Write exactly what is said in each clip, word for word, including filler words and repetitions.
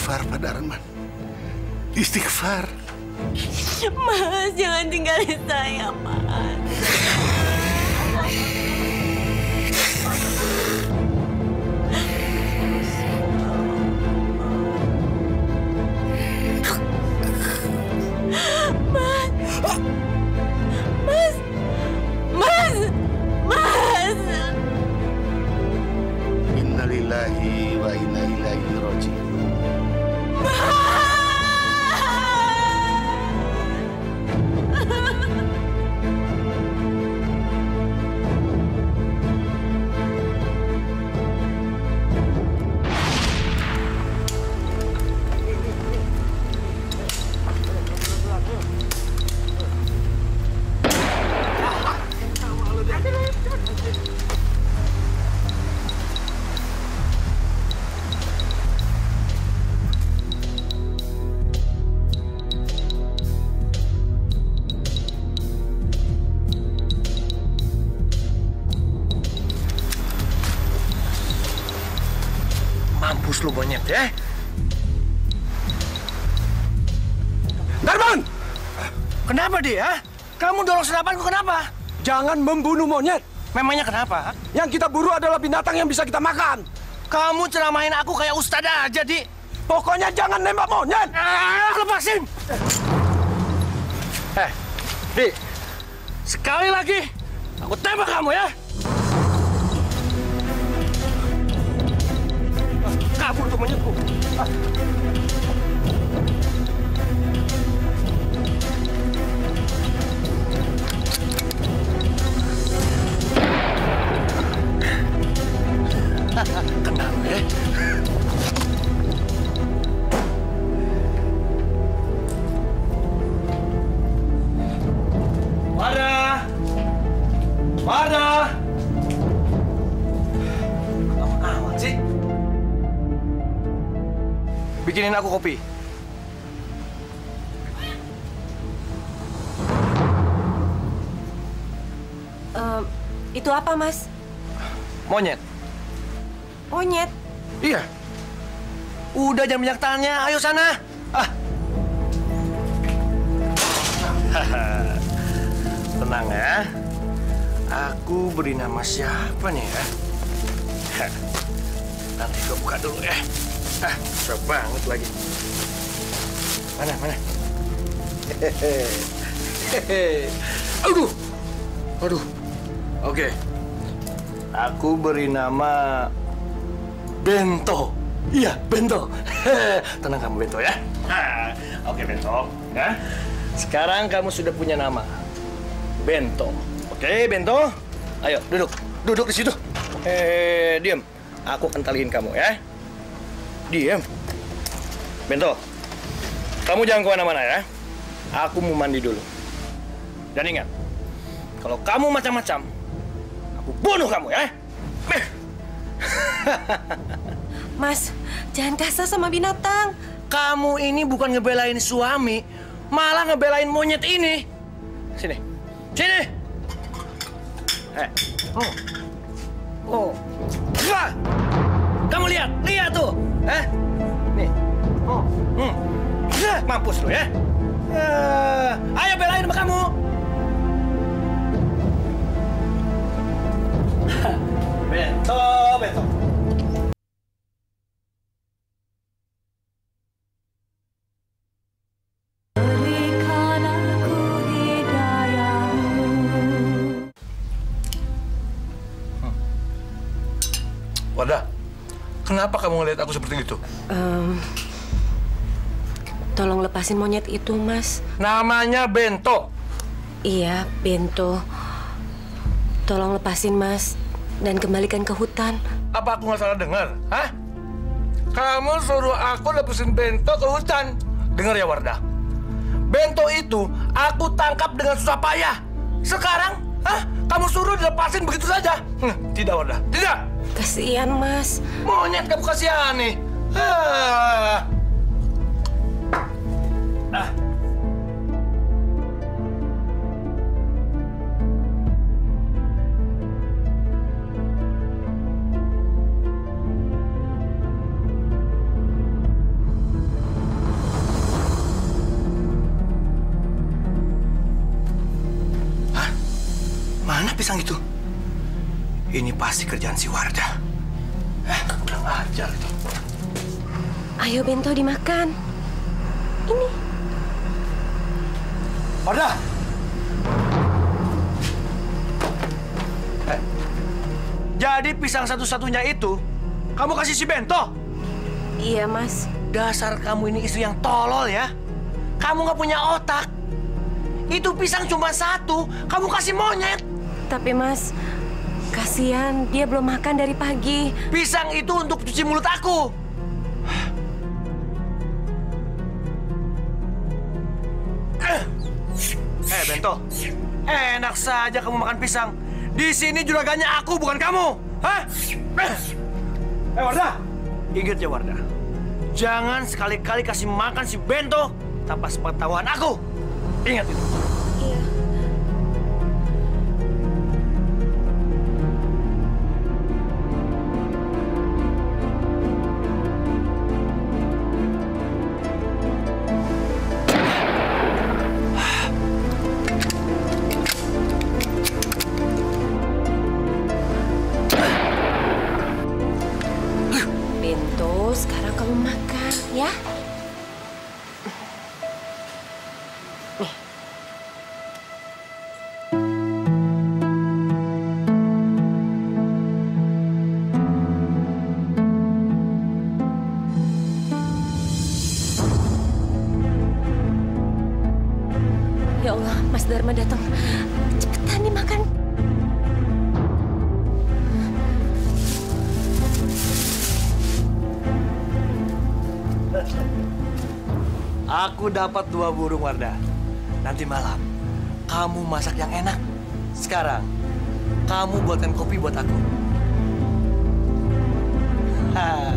istighfar pada Arman. Istighfar. Mas, jangan tinggalin saya, Mas. Mas. Mas. Mas. Innalillahi wa inna ilaihi raji'un. Mampus lu monyet ya. Darman! Kenapa dia? Kamu dorong senapanku kenapa? Jangan membunuh monyet. Memangnya kenapa? Yang kita buru adalah binatang yang bisa kita makan. Kamu ceramahin aku kayak ustad aja, Di. Pokoknya jangan nembak monyet. Ah, lepasin! Eh, Di. Sekali lagi, aku tembak kamu ya. Kabur tuh monyetku. Ah. Kenal ya? Warda! Warda! Lama amat sih. Bikinin aku kopi. Uh, itu apa, Mas? Monyet. Monyet? Iya. Udah jangan banyak tanya, ayo sana. Ah. Tenang ya. Aku beri nama siapa nih ya? Nanti gue buka dulu ya. Ah, susah banget lagi. Mana, mana? Hehehe. Aduh. Aduh. Oke. Aku beri nama Bento. Iya, Bento. Tenang kamu, Bento ya. Oke, Bento. Ya. Sekarang kamu sudah punya nama. Bento. Oke, Bento. Ayo, duduk. Duduk di situ. Eh, diam. Aku akan taliin kamu ya. Diam. Bento. Kamu jangan kemana-mana ya. Aku mau mandi dulu. Dan ingat, kalau kamu macam-macam, aku bunuh kamu ya. Mas, jangan kasar sama binatang. Kamu ini bukan ngebelain suami, malah ngebelain monyet ini. Sini, sini. Eh, oh, oh, wah. Kamu lihat, lihat tuh, eh, nih, oh, hmm, mampus lu ya. Uh, ayo belain sama kamu. Bento, Bento. Warda, kenapa kamu ngeliat aku seperti itu? Um, tolong lepasin monyet itu, Mas. Namanya Bento. Iya, Bento. Tolong lepasin, Mas. Dan kembalikan ke hutan. Apa aku nggak salah dengar? Hah? Kamu suruh aku lepasin Bento ke hutan. Dengar ya, Warda. Bento itu aku tangkap dengan susah payah. Sekarang, hah? Kamu suruh dilepasin begitu saja? Hm, tidak, Warda. Tidak. Kasihan, Mas. Monyet kamu kasihan nih. Ah. Ah. pisang itu? Ini pasti kerjaan si Wardah. Eh, kurang ajar itu. Ayo bento dimakan. Ini. Wardah! Eh, jadi pisang satu-satunya itu kamu kasih si Bento? Iya, Mas. Dasar kamu ini istri yang tolol ya. Kamu nggak punya otak. Itu pisang cuma satu, kamu kasih monyet. Tapi Mas, kasihan dia belum makan dari pagi. Pisang itu untuk cuci mulut aku. Eh, Bento. Enak saja kamu makan pisang. Di sini juragannya aku, bukan kamu. Hah? Eh, Wardah. Ingat ya, Wardah. Jangan sekali-kali kasih makan si Bento tanpa sepengetahuan aku. Ingat itu. Iya. Bento, sekarang kamu makan, ya? Nih. Ya Allah, Mas Dharma datang. Cepetan dimakan. Aku dapat dua burung, Wardah. Nanti malam, kamu masak yang enak. Sekarang, kamu buatkan kopi buat aku. Ha.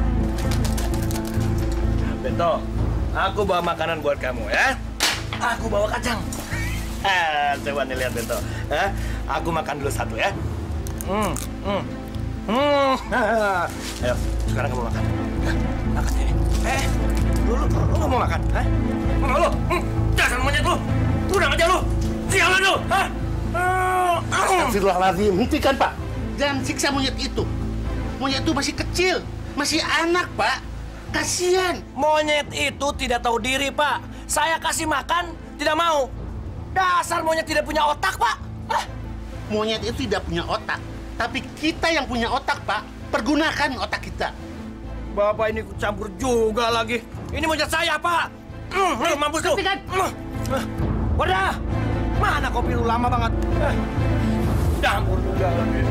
Bento, aku bawa makanan buat kamu ya. Aku bawa kacang. Ha, coba nih lihat Bento. Ha? Aku makan dulu satu ya. Hmm, hmm, hmm. Ayo, sekarang kamu makan. Hah, makan ini. Eh, lu, lu, lu nggak mau makan? Hah? Mau lu? Hmm, dasar monyet lu. Kurang aja lu. Sialan lu. Hah? Astagfirullahaladzim, hentikan Pak. Jangan siksa monyet itu. Monyet itu masih kecil, masih anak Pak. Kasihan. Monyet itu tidak tahu diri, Pak. Saya kasih makan, tidak mau. Dasar monyet tidak punya otak, Pak. Hah? Monyet itu tidak punya otak. Tapi kita yang punya otak, Pak. Pergunakan otak kita. Bapak ini campur juga lagi. Ini monyet saya, Pak. Mm, hey, mampus lu. Hentikan. Mm. Wadah, mana kopi lu lama banget. Eh, campur juga lagi.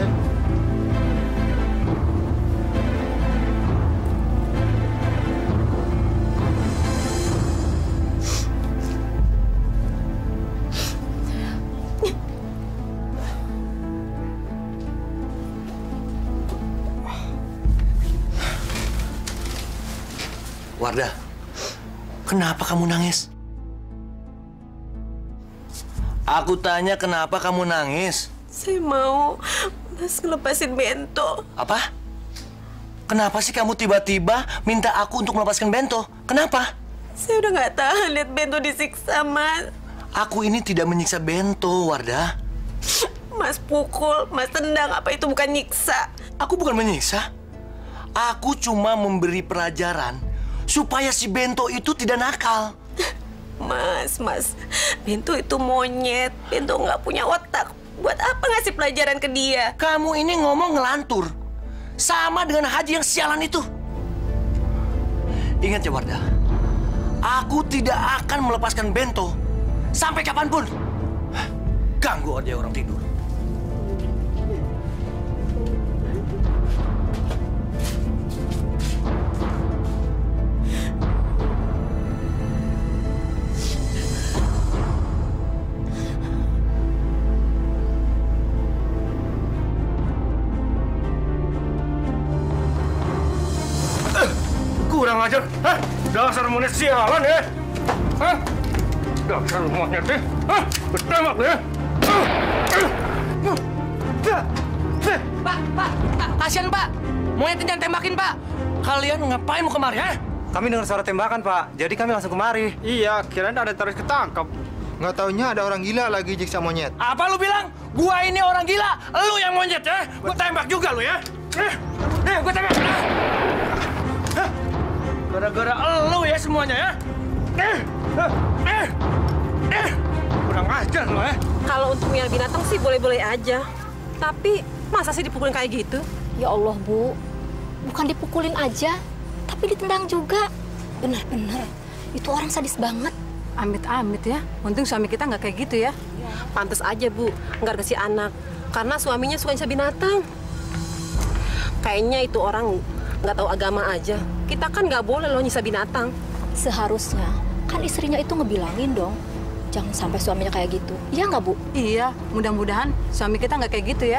Wardah, kenapa kamu nangis? Aku tanya kenapa kamu nangis? Saya mau Mas ngelepasin Bento. Apa? Kenapa sih kamu tiba-tiba minta aku untuk melepaskan Bento? Kenapa? Saya udah nggak tahan lihat Bento disiksa, Mas. Aku ini tidak menyiksa Bento, Wardah. Mas pukul, Mas tendang, apa itu bukan nyiksa? Aku bukan menyiksa. Aku cuma memberi pelajaran supaya si Bento itu tidak nakal. Mas, Mas, Bento itu monyet. Bento nggak punya otak. Buat apa ngasih pelajaran ke dia? Kamu ini ngomong ngelantur. Sama dengan Haji yang sialan itu. Ingat ya, Wardah. Aku tidak akan melepaskan Bento. Sampai kapanpun. Ganggu aja orang tidur. Kurang ajar, hah? Dasar monyet sialan ya, hah? Dasar monyet ya, hah? Bertembak ya. Pak, Pak, Pak, kasihan Pak. Monyetnya jangan tembakin Pak. Kalian ngapain mau kemari, ha? Kami dengar suara tembakan, Pak. Jadi kami langsung kemari. Iya, kirain ada terus ketangkap. Nggak taunya ada orang gila lagi nyiksa monyet. Apa lu bilang? Gua ini orang gila, lu yang monyet ya? Gua tembak juga lu ya? Eh, eh gua tembak. Hah? Gara-gara lu ya semuanya ya? Eh, eh, eh, eh. Kurang ajar lu ya? Kalau untuk miara binatang sih boleh-boleh aja. Tapi masa sih dipukulin kayak gitu? Ya Allah, Bu. Bukan dipukulin aja, tapi ditendang juga. Benar-benar, itu orang sadis banget. Amit-amit ya. Untung suami kita nggak kayak gitu ya. Pantes aja, Bu. Nggak kasih anak. Karena suaminya suka nyiksa binatang. Kayaknya itu orang nggak tahu agama aja. Kita kan nggak boleh loh nyiksa binatang. Seharusnya, kan istrinya itu ngebilangin dong. Jangan sampai suaminya kayak gitu. Iya nggak, Bu? Iya, mudah-mudahan suami kita nggak kayak gitu ya.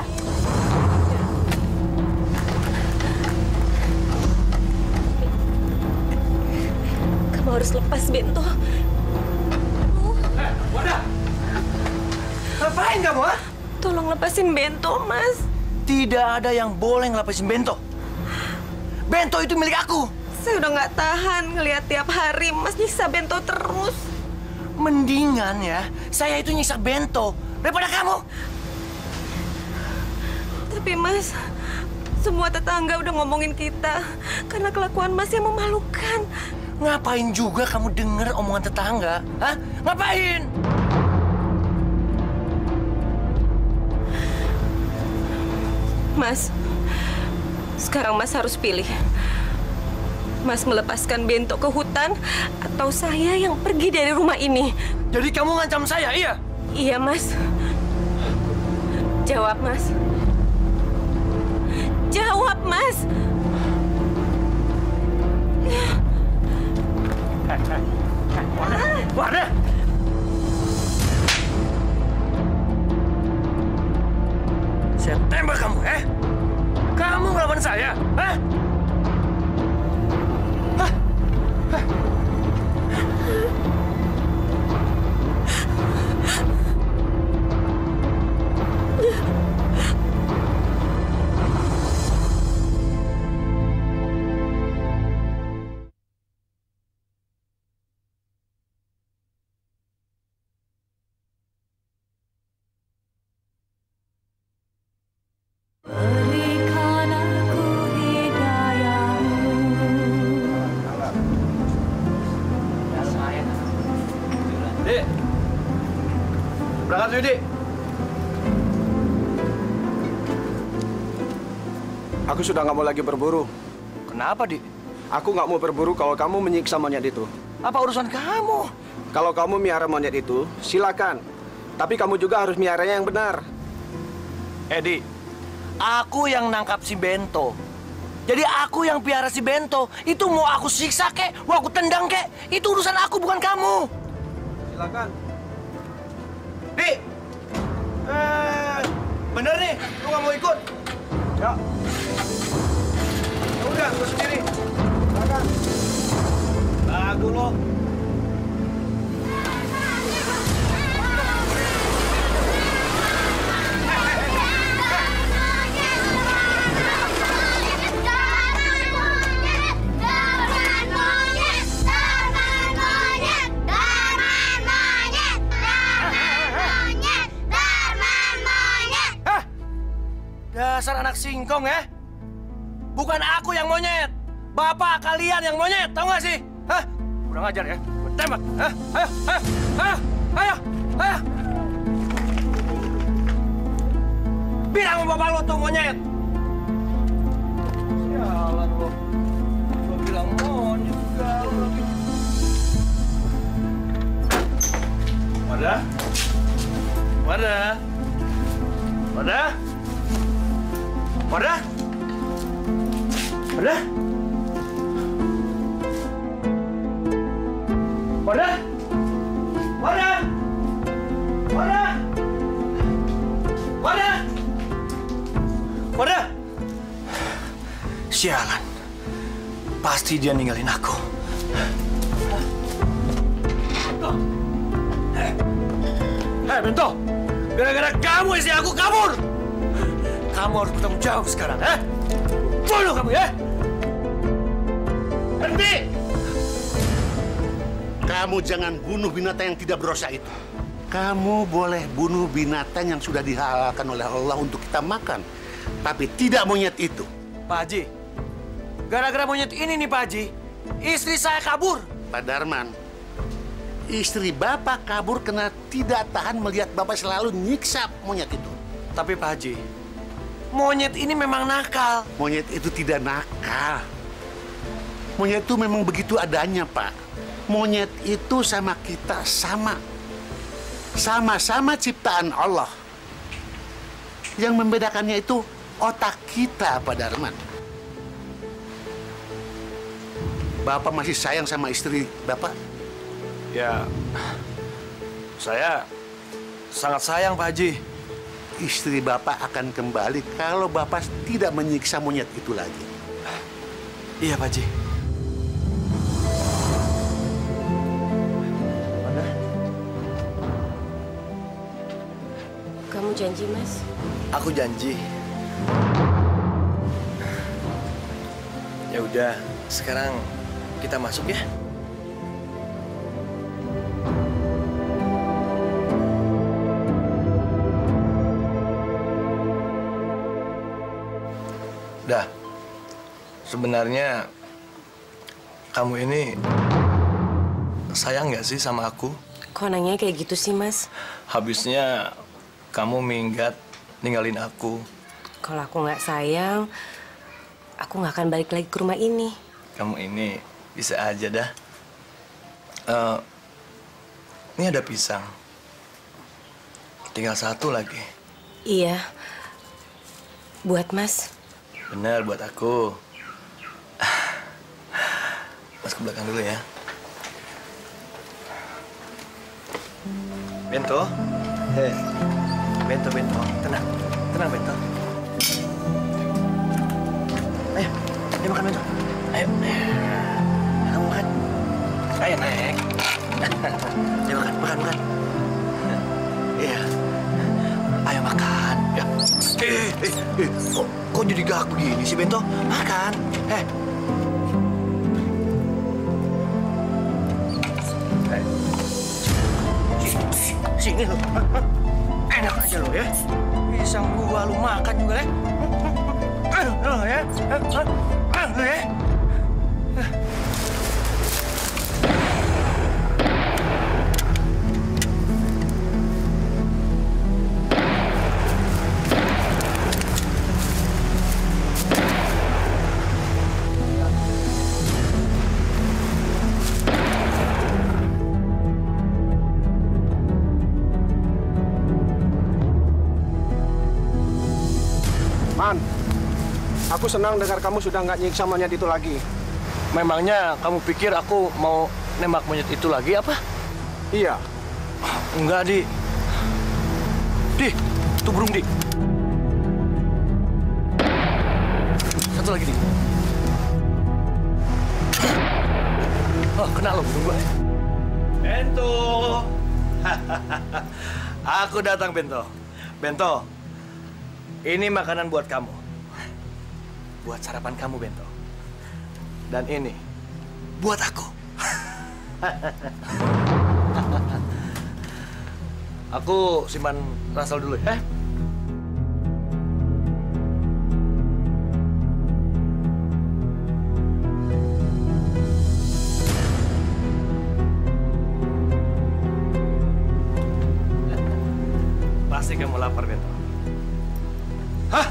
Kamu harus lepas, Bento. Eh, wadah! Ngapain kamu, ha? Tolong lepasin Bento, Mas. Tidak ada yang boleh ngelepasin Bento. Bento itu milik aku. Saya udah nggak tahan ngelihat tiap hari Mas nyiksa Bento terus. Mendingan ya, saya itu nyiksa Bento daripada kamu. Tapi Mas, semua tetangga udah ngomongin kita karena kelakuan Mas yang memalukan. Ngapain juga kamu denger omongan tetangga? Hah? Ngapain? Mas, sekarang Mas harus pilih. Mas melepaskan Bento ke hutan atau saya yang pergi dari rumah ini? Jadi kamu ngancam saya, iya? Iya, Mas. Jawab, Mas. Jawab, Mas. Wadah! Saya tembak kamu, eh? Kamu ngelawan saya, eh? Hah? Hah? Berangkat yuk, Dik. Aku sudah nggak mau lagi berburu. Kenapa, Dik? Aku nggak mau berburu kalau kamu menyiksa monyet itu. Apa urusan kamu? Kalau kamu miara monyet itu, silakan. Tapi kamu juga harus miaranya yang benar. Edi, aku yang nangkap si Bento. Jadi aku yang piara si Bento. Itu mau aku siksa kek, mau aku tendang kek. Itu urusan aku, bukan kamu. Silakan. Di, eh, bener nih, lu nggak mau ikut? Ya. Ya udah, gue sendiri. Silakan. Lagu lo. Dasar anak singkong ya. Bukan aku yang monyet. Bapak kalian yang monyet, tahu nggak sih? Hah? Kurang ajar ya. Gua tembak. Hah? Ayo, ayo, ayo, ayo, ayo. Bilang sama bapak lo tuh monyet. Sialan lo. Gua bilang monyet segala lagi. Wadah? Wadah? Wadah? Wadah? Wadah? Wadah? Wadah? Wadah? Wadah? Wadah? Sialan. Pasti dia ninggalin aku. Hei, Bento! Gara-gara kamu istri aku kabur! Kamu harus bertanggung jawab sekarang, eh? Bunuh kamu, ya? Berhenti! Kamu jangan bunuh binatang yang tidak berdosa itu. Kamu boleh bunuh binatang yang sudah dihalalkan oleh Allah untuk kita makan. Tapi tidak monyet itu. Pak Haji, gara-gara monyet ini nih Pak Haji, istri saya kabur. Pak Darman, istri Bapak kabur karena tidak tahan melihat Bapak selalu nyiksa monyet itu. Tapi Pak Haji, monyet ini memang nakal. Monyet itu tidak nakal. Monyet itu memang begitu adanya, Pak. Monyet itu sama kita sama. Sama-sama ciptaan Allah. Yang membedakannya itu otak kita, Pak Darman. Bapak masih sayang sama istri Bapak? Ya, saya sangat sayang Pak Haji. Istri Bapak akan kembali kalau Bapak tidak menyiksa monyet itu lagi. Iya Pak Haji. Mana? Kamu janji, Mas? Aku janji. Ya udah, sekarang kita masuk ya. Dah, sebenarnya kamu ini sayang nggak sih sama aku? Kok nanya kayak gitu sih, Mas? Habisnya kamu minggat ninggalin aku. Kalau aku nggak sayang, aku nggak akan balik lagi ke rumah ini. Kamu ini bisa aja dah. Uh, ini ada pisang. Tinggal satu lagi. Iya, buat Mas. Benar, buat aku. Mas ke belakang dulu ya. Bento. Hei. Bento, Bento. Tenang. Tenang, Bento. Ayo. Ayo makan, Bento. Ayo. Kamu makan. Ayo, naik. Ayo makan, makan, makan. Iya. Ayo makan. Ya. Eh, eh, eh. Kok, kok jadi gak begini sih, Bento? Makan. Eh. Sini lo. Enak aja lo ya. Pisang gua lu makan juga ya. Aduh, lo ya. Aduh ya. Man, aku senang dengar kamu sudah nggak nyiksa monyet itu lagi. Memangnya kamu pikir aku mau nembak monyet itu lagi apa? Iya. Enggak, Di. Di, itu burung, Di. Satu lagi, Di. Oh, kena lo burung gue. Bento. Aku datang, Bento. Bento, ini makanan buat kamu. Buat sarapan kamu, Bento. Dan ini buat aku. Aku simpan ransel dulu ya. Pasti kamu lapar, Bento. Hah?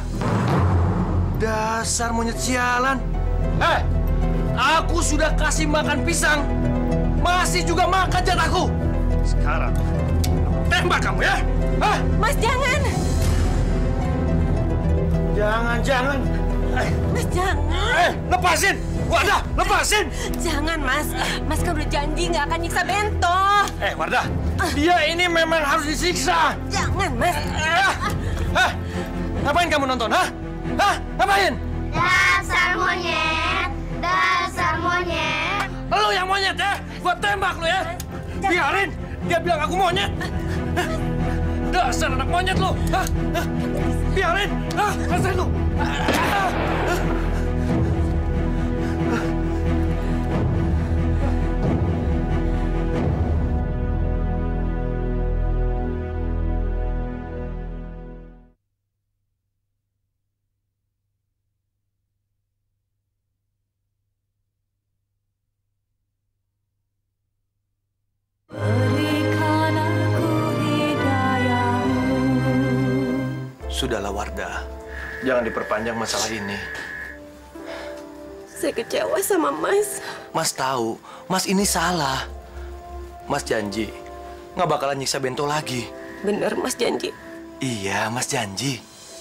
Dasar monyet sialan. Eh, aku sudah kasih makan pisang. Masih juga makan jatahku. Sekarang, tembak kamu ya. Hah? Mas, jangan. Jangan, jangan. Eh, Mas, jangan. eh lepasin. Wardah, lepasin. Jangan, Mas. Mas kan udah janji nggak akan nyiksa Bento. Eh, Wardah, dia ini memang harus disiksa. Jangan, Mas. Eh, eh, ngapain kamu nonton, hah? Hah? Ngapain? Dasar monyet, dasar monyet. Lu yang monyet ya? Gua tembak lu ya. Biarin dia bilang aku monyet. Hah? Dasar anak monyet lu. Hah? Hah? Biarin. Hah? Rasain lu. Ah! Sudahlah Wardah, jangan diperpanjang masalah ini. Saya kecewa sama Mas. Mas tahu, Mas ini salah. Mas janji, nggak bakalan nyiksa Bento lagi. Bener Mas janji? Iya, Mas janji.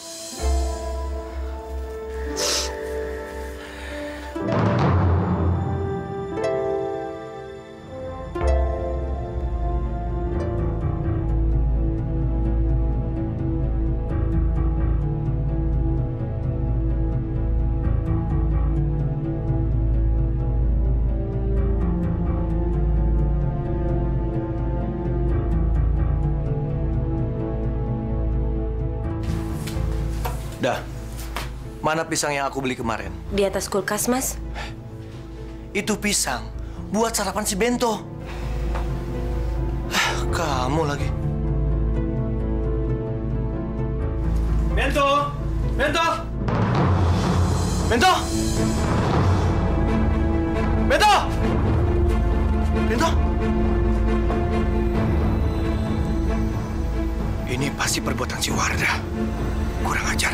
Dah, mana pisang yang aku beli kemarin? Di atas kulkas, Mas. Itu pisang buat sarapan si Bento. Kamu lagi. Bento! Bento! Bento! Bento! Bento! Ini pasti perbuatan si Wardah. Kurang ajar.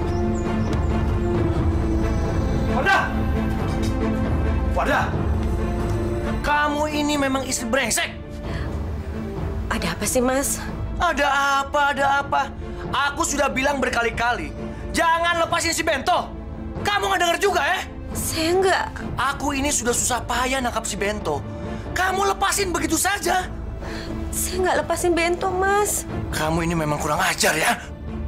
Wardah! Wardah! Kamu ini memang istri brengsek. Ada apa sih, Mas? Ada apa, ada apa? Aku sudah bilang berkali-kali, jangan lepasin si Bento. Kamu nggak dengar juga, ya? Saya nggak. Aku ini sudah susah payah nangkap si Bento. Kamu lepasin begitu saja. Saya nggak lepasin Bento, Mas. Kamu ini memang kurang ajar, ya?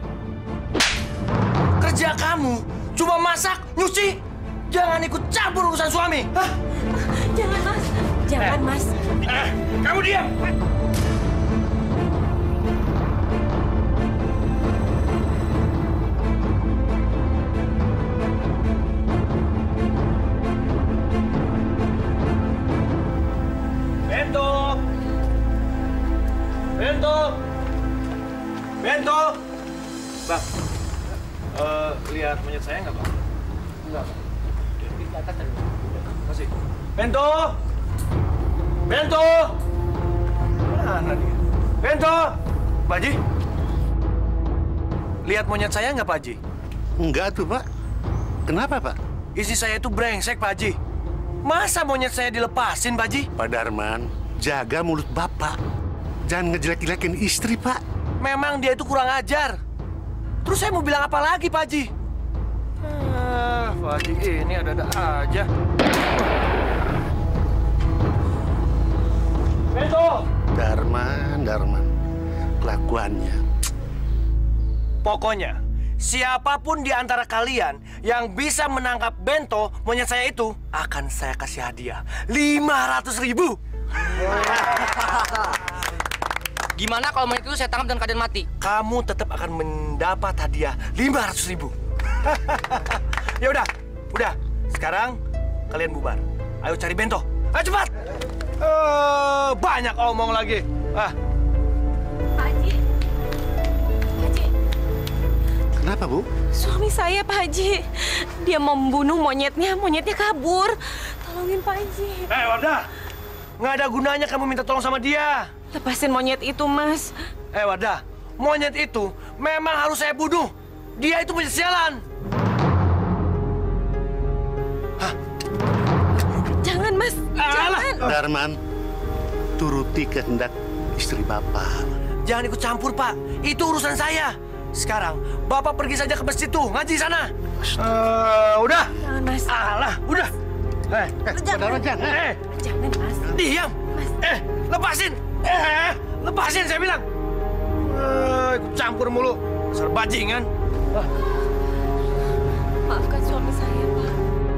Kerja kamu cuma masak, nyuci. Jangan ikut campur urusan suami. Hah? Jangan, Mas. Jangan, eh. Mas. Eh, kamu diam. Bento. Bento. Bento. Bang. Uh, lihat monyet saya nggak, Bang? Enggak, Bang. Di atas tadi. Masih. Bento! Bento! Mana dia? Bento! Pak Haji? Lihat monyet saya nggak, Pak Haji? Enggak tuh, Pak. Kenapa, Pak? Istri saya itu brengsek, Pak Haji. Masa monyet saya dilepasin, Pak Haji? Pak Darman, jaga mulut Bapak. Jangan ngejelek-jelekin istri, Pak. Memang dia itu kurang ajar. Terus saya mau bilang apa lagi, Pak Haji? Ah, Pak Haji ini ada-ada aja. Bento! Darman, Darman. Kelakuannya. Pokoknya, siapapun di antara kalian yang bisa menangkap Bento, monyet saya itu, akan saya kasih hadiah lima ratus ribu. Gimana kalau monyet itu saya tangkap dan keadaan mati? Kamu tetap akan mendapat hadiah lima ratus ribu. Ya udah, udah. Sekarang kalian bubar. Ayo cari Bento. Ayo cepat. Uh, banyak omong lagi. Ah. Pak Haji. Pak Haji. Kenapa, Bu? Suami saya, Pak Haji. Dia mau membunuh monyetnya. Monyetnya kabur. Tolongin Pak Haji. Eh, hey, Wardah. Nggak ada gunanya kamu minta tolong sama dia. Lepasin monyet itu, Mas. Eh, hey, Wardah. Monyet itu memang harus saya bunuh. Dia itu punya sialan. Hah? Jangan, Mas. Alah. Jangan. Darman, turuti kehendak istri Bapak. Jangan ikut campur, Pak. Itu urusan saya. Sekarang, Bapak pergi saja ke masjid tuh, ngaji sana. Uh, udah. Jangan, Mas. Alah, udah. Eh, Eh, Pak Darman, jangan. eh, Jangan, Mas. diam. Mas. Eh, lepasin. Eh, lepasin saya bilang. Eh, ikut campur mulu. Dasar bajingan. Ah. Maafkan suami saya, Pak.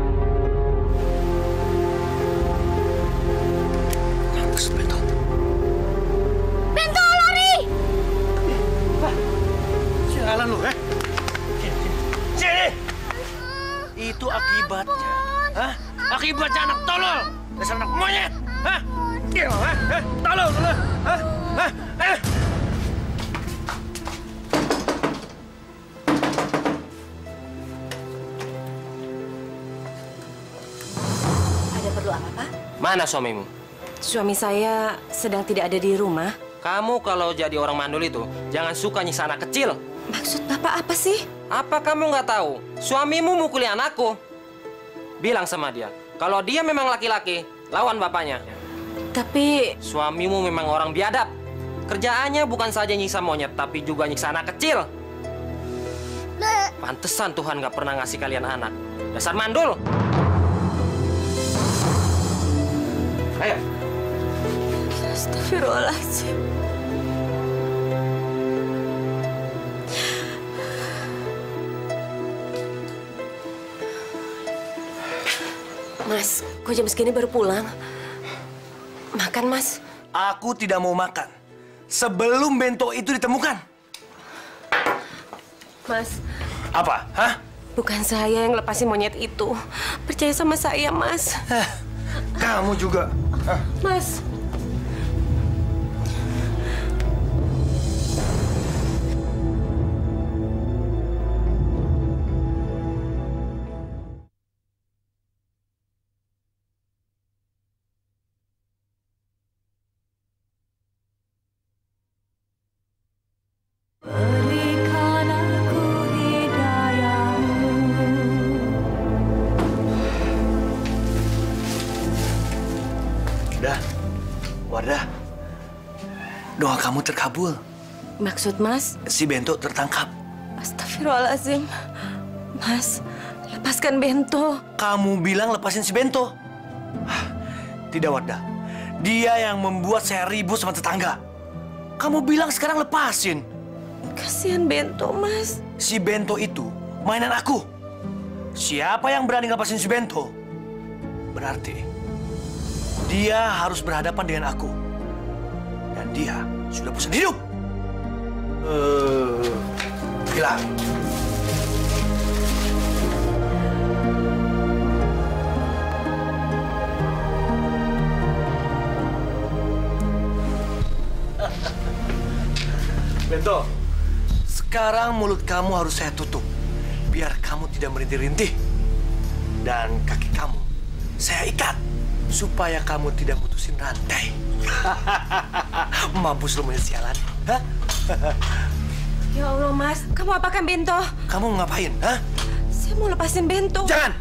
Mampus, Bento. Bento, lari! Sialan lu, eh? Sini, sini. Itu akibatnya. Hah? Akibatnya anak tolol. Dasar anak monyet. Hah? Gila, hah? Eh, tolol, tolol. Hah? Hah? Eh! Ada perlu apa, Pak? Mana suamimu? Suami saya sedang tidak ada di rumah. Kamu kalau jadi orang mandul itu, jangan suka nyiksa anak kecil. Maksud Bapak apa sih? Apa kamu nggak tahu? Suamimu mukuli anakku. Bilang sama dia, kalau dia memang laki-laki, lawan bapaknya. Tapi... Suamimu memang orang biadab. Kerjaannya bukan saja nyiksa monyet, tapi juga nyiksa anak kecil. Pantesan Tuhan nggak pernah ngasih kalian anak. Dasar mandul. Ayo. Astagfirullahaladzim. Mas, kok jam segini baru pulang? Makan, Mas. Aku tidak mau makan sebelum bento itu ditemukan. Mas. Apa? Hah? Bukan saya yang lepasin monyet itu. Percaya sama saya, Mas. Hah, kamu juga. Hah? Mas. Wardah, doa kamu terkabul. Maksud Mas? Si Bento tertangkap. Astagfirullahaladzim. Mas, lepaskan Bento. Kamu bilang lepasin si Bento. Tidak, Wardah. Dia yang membuat saya ribut sama tetangga. Kamu bilang sekarang lepasin. Kasihan Bento, Mas. Si Bento itu mainan aku. Siapa yang berani lepasin si Bento? Berarti dia harus berhadapan dengan aku. Dan dia sudah bosan hidup. Uh, gila. Bento, sekarang mulut kamu harus saya tutup. Biar kamu tidak merintih-rintih. Dan kaki kamu saya ikat. Supaya kamu tidak putusin rantai. Mampus lu sialan. Hah? Ya Allah, Mas. Kamu apakan Bento? Kamu ngapain? Hah? Saya mau lepasin Bento. Jangan!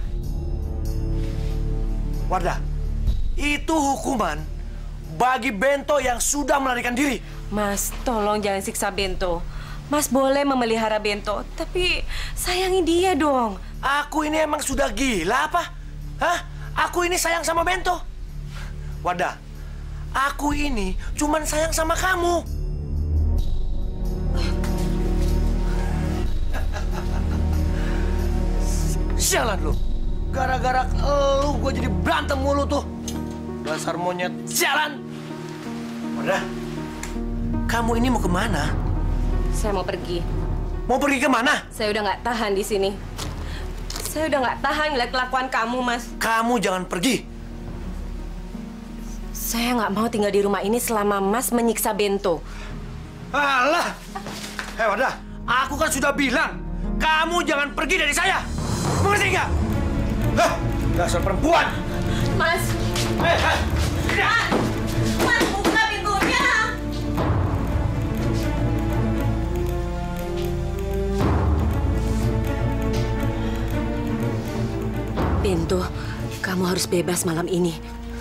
Wardah, itu hukuman bagi Bento yang sudah melarikan diri. Mas, tolong jangan siksa Bento. Mas boleh memelihara Bento, tapi sayangi dia dong. Aku ini emang sudah gila apa? Hah? Aku ini sayang sama Bento. Wardah, aku ini cuman sayang sama kamu. Sialan lu. Gara-gara lu gue jadi berantem mulu tuh. Dasar monyet sialan. Wardah, kamu ini mau kemana? Saya mau pergi. Mau pergi kemana? Saya udah nggak tahan di sini. Saya udah nggak tahan ngeliat kelakuan kamu, Mas. Kamu jangan pergi. Saya nggak mau tinggal di rumah ini selama Mas menyiksa Bento. Alah! Hei, Wardah, aku kan sudah bilang, kamu jangan pergi dari saya. Mengerti nggak? Hah? Dasar perempuan! Mas! Hei, hei! Mas! Mas, buka pintunya! Bento, kamu harus bebas malam ini.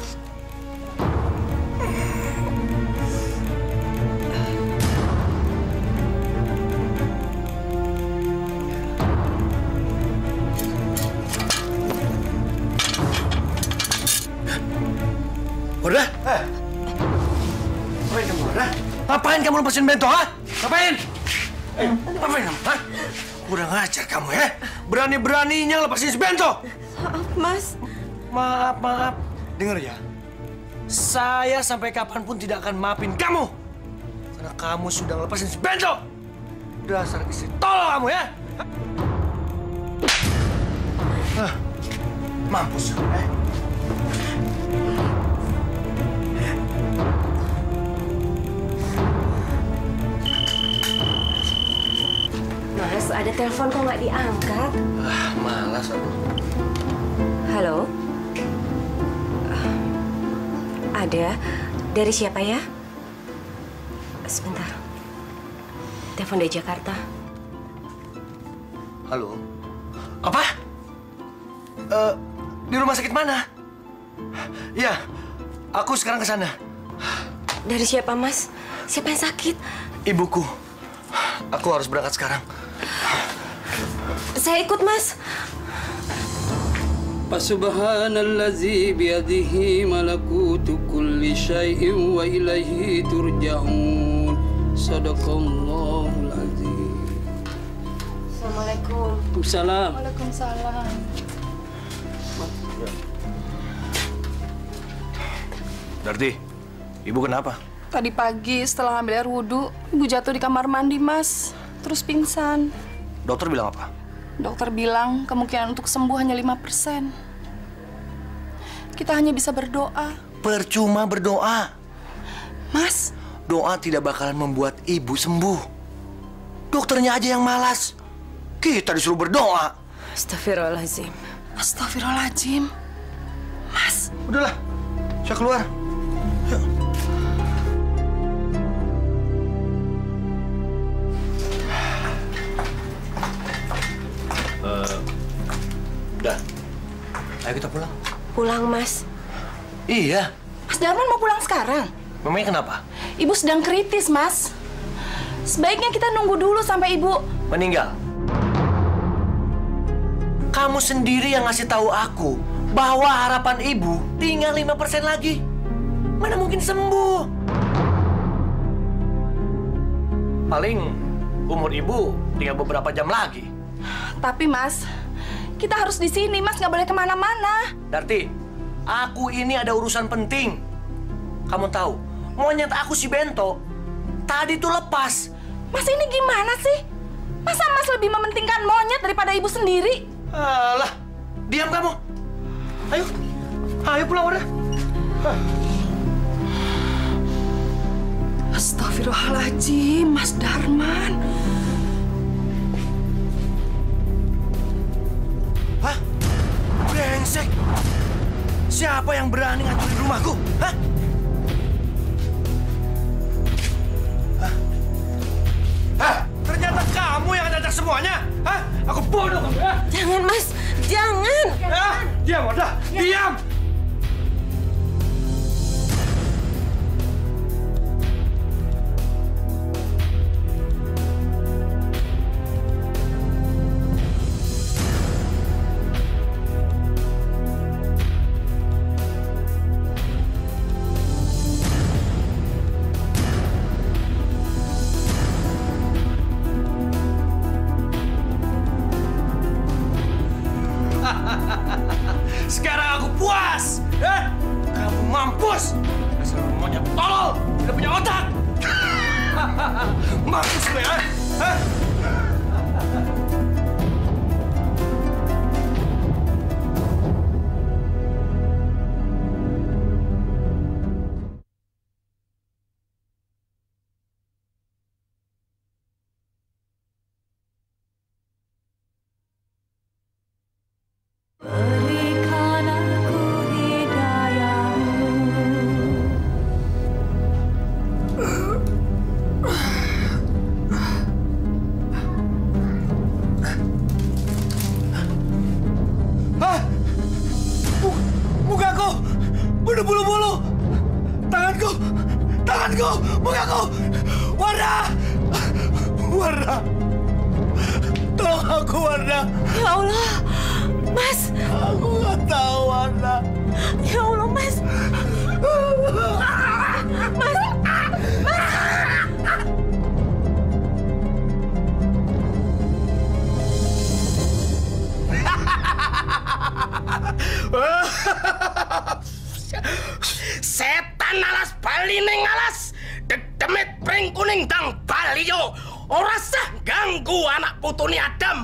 Wardah? Eh. Ngapain kamu, Wardah? Ngapain kamu lepasin Bento, ha? Ngapain? Eh, ngapain kamu, ha? Kurang ajar kamu, ya? Berani-beraninya lepasin si Bento! Maaf, Mas. Maaf, maaf. Dengar ya. Saya sampai kapanpun tidak akan maafin kamu. Karena kamu sudah lepasin si Bento. Dasar istri tolol kamu, ya? Hah? Mampus, eh? Mas, ada telepon kok nggak diangkat? Ah, malas aku. Halo? Ada. Dari siapa ya? Sebentar. Telepon dari Jakarta. Halo? Apa? Uh, di rumah sakit mana? Iya, aku sekarang ke sana. Dari siapa, Mas? Siapa yang sakit? Ibuku. Aku harus berangkat sekarang. Saya ikut, Mas. Subhanallazi biyadihi malakutu kulli syai'in wa ilaihi turja'un. Sadaqallahul azim. Assalamualaikum. Waalaikumsalam. Waalaikumsalam. Darti, ibu kenapa? Tadi pagi setelah ambil air wudhu, ibu jatuh di kamar mandi, Mas. Terus pingsan. Dokter bilang apa? Dokter bilang kemungkinan untuk sembuh hanya lima persen. Kita hanya bisa berdoa. Percuma berdoa. Mas, doa tidak bakalan membuat ibu sembuh. Dokternya aja yang malas. Kita disuruh berdoa. Astagfirullahaladzim. Astagfirullahaladzim. Mas. Udahlah, saya keluar. Yuk. Uh, udah. Ayo kita pulang. Pulang, Mas. Iya. Mas Darman mau pulang sekarang? Memangnya kenapa? Ibu sedang kritis, Mas. Sebaiknya kita nunggu dulu sampai ibu meninggal. Kamu sendiri yang ngasih tahu aku bahwa harapan ibu tinggal lima persen lagi. Mana mungkin sembuh? Paling umur ibu tinggal beberapa jam lagi. Tapi, Mas, kita harus di sini, Mas. Nggak boleh kemana-mana. Darti, aku ini ada urusan penting. Kamu tahu, monyet aku si Bento tadi tuh lepas. Mas, ini gimana sih? Masa Mas lebih mementingkan monyet daripada ibu sendiri? Alah, diam kamu. Ayo, ayo pulang udah. Astagfirullahaladzim, Mas Darman. Hah? Brengsek. Siapa yang berani ngancurin rumahku? Hah? Hah? Hah? Ternyata kamu yang ngajak semuanya? Hah? Aku bodoh kamu ya? Jangan, Mas. Jangan. Hah? Diam, udah. Diam. Sekarang aku puas. Eh? Kamu mampus. Dasar monyet tolol. Tidak punya otak. Mampus gue ya. Hah? Bulu-bulu, tanganku, tanganku, mukaku, Wardah, Wardah, tolong aku Wardah. Ya Allah, Mas. Aku nggak tahu Wardah. Ya Allah, Mas. Mas, Mas. Setan alas bali ning alas, dedemit pring kuning dang baliyo, ora sah ganggu anak putune Adam.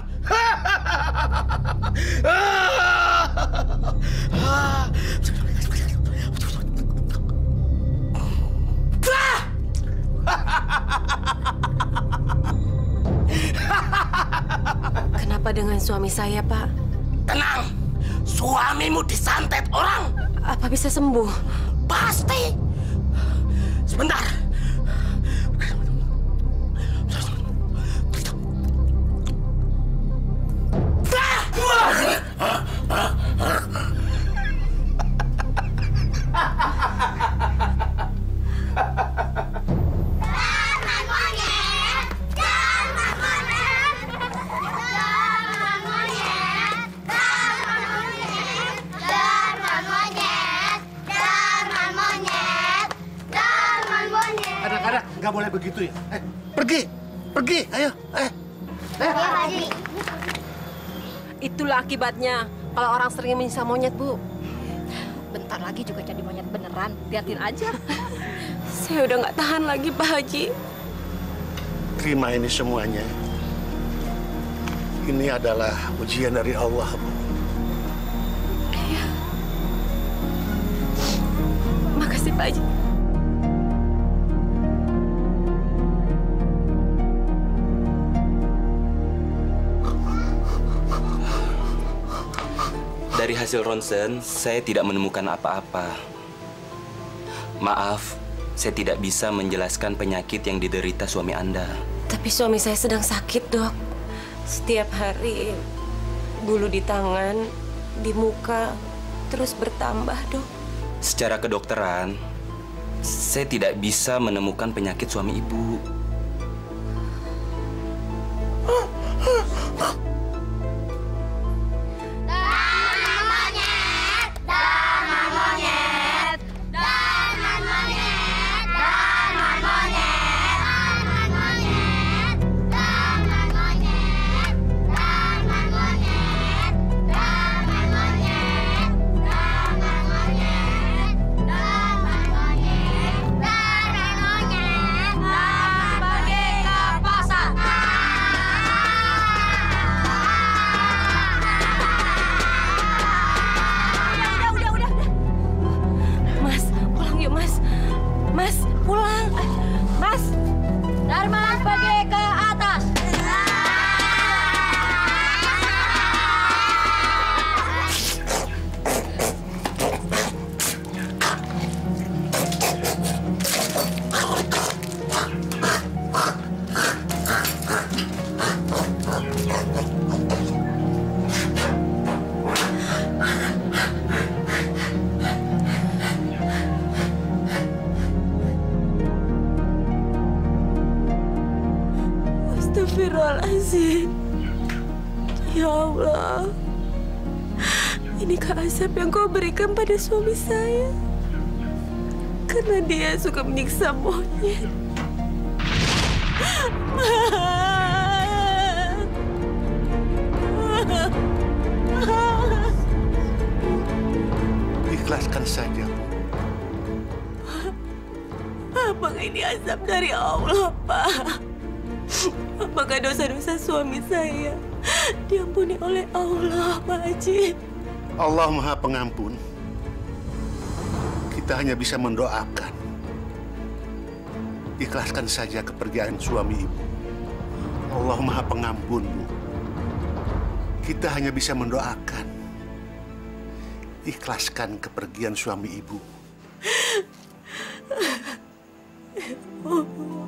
Kenapa dengan suami saya, Pak? Tenang, suamimu disantet orang. Apa bisa sembuh? Pasti. Sebentar. nggak boleh begitu ya. Eh, pergi, pergi, ayo. Eh, eh. Ya, Pak Haji. Itulah akibatnya kalau orang sering menyiksa monyet, Bu. Bentar lagi juga jadi monyet beneran. Liatin aja. Saya udah nggak tahan lagi, Pak Haji. Terima ini semuanya. Ini adalah ujian dari Allah, Bu. Iya. Makasih, Pak Haji. Dari hasil ronsen, saya tidak menemukan apa-apa. Maaf, saya tidak bisa menjelaskan penyakit yang diderita suami Anda. Tapi suami saya sedang sakit, Dok. Setiap hari bulu di tangan, di muka terus bertambah, Dok. Secara kedokteran, saya tidak bisa menemukan penyakit suami ibu. Astagfirullahaladzim. Ya Allah, inikah azab yang kau berikan pada suami saya? Karena dia suka menyiksa monyet. Ikhlaskan saja, Bu. Apakah ini azab dari Allah, Pak? Apakah dosa-dosa suami saya diampuni oleh Allah, Pak Haji? Allah Maha Pengampun. Kita hanya bisa mendoakan. Ikhlaskan saja kepergian suami ibu. Allah Maha Pengampun, Bu. Kita hanya bisa mendoakan. Ikhlaskan kepergian suami ibu. Oh.